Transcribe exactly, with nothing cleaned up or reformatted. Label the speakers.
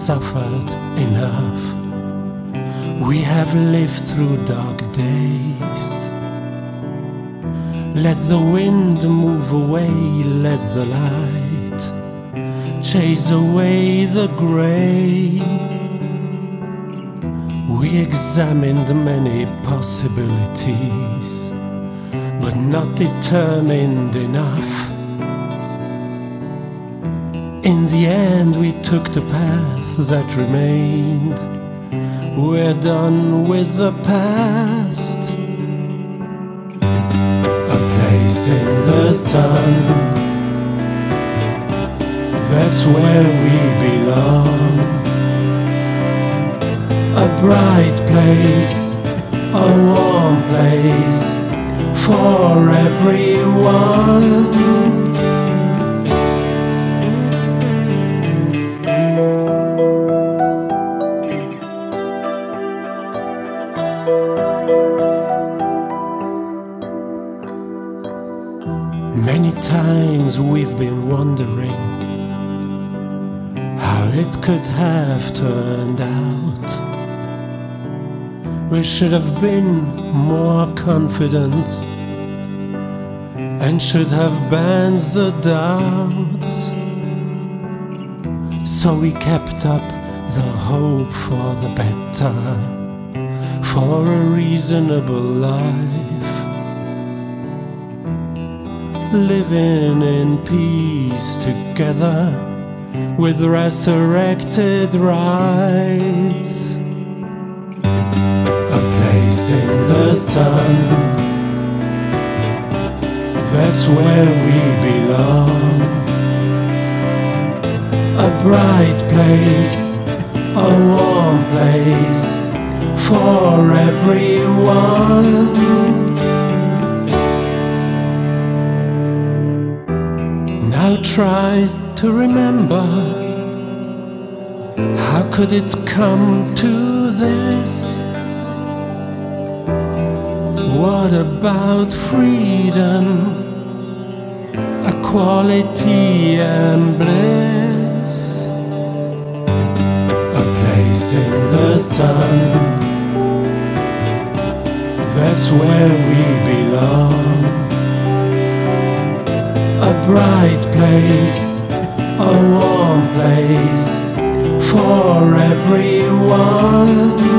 Speaker 1: suffered enough. We have lived through dark days. Let the wind move away, let the light chase away the grey. We examined many possibilities, but not determined enough. In the end we took the path that remained. We're done with the past. A place in the sun, that's where we belong. A bright place, a warm place for everyone. Many times we've been wondering how it could have turned out. We should have been more confident and should have banned the doubts. So we kept up the hope for the better, for a reasonable life, living in peace together with resurrected rights. A place in the sun, that's where we belong. A bright place, a warm place for everyone. Now try to remember, how could it come to this? What about freedom, equality and bliss? A place in the sun, that's where we belong. A bright place, a warm place for everyone.